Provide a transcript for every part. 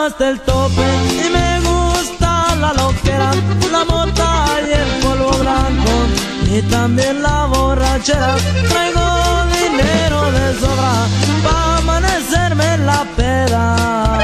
hasta el tope y me gusta la loquera, la mota y el polvo blanco y también la borrachera. Traigo dinero de sobra pa' amanecerme en la peda.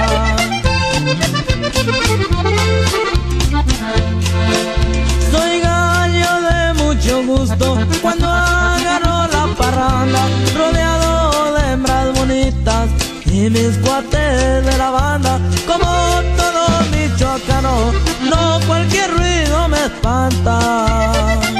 Soy gallo de mucho gusto cuando agarro la parranda, rodeado de hembras bonitas y mis cuates de la banda. Como todo michoacano, no cualquier ruido me espanta.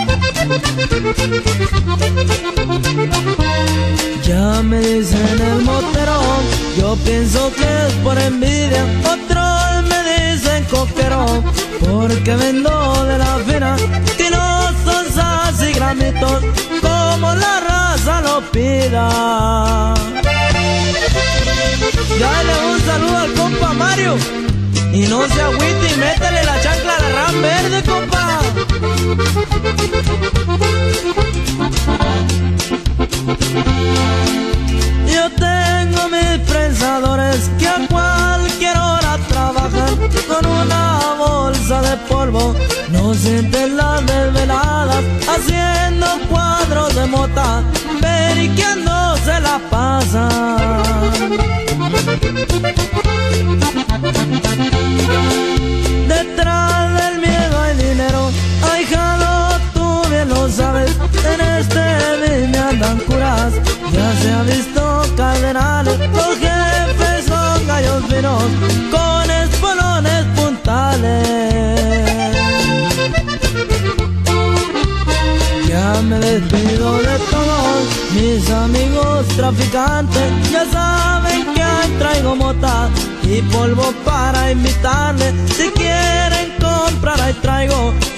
Ya me dicen el moterón, yo pienso que es por envidia. Otros me dicen coquero, porque vendo de la fina, que no son sas y gramitos, como la raza lo pida. Dale un saludo al compa Mario, y no se agüite y métele la chancla a la RAM verde, compa. Yo tengo mis prensadores que a cualquier hora trabajan con una bolsa de polvo, no sienten las desveladas, haciendo cuadros de mota, periqueando se la pasan. Detrás del miedo hay dinero, ahijado, tú bien lo sabes, en este me andan curas, ya se ha visto cardenales, los jefes son gallos finos, con espolones puntales. Ya me despido de todos mis amigos traficantes, ya saben que ahí traigo mota y polvo para invitarles. Si quieren comprar ahí traigo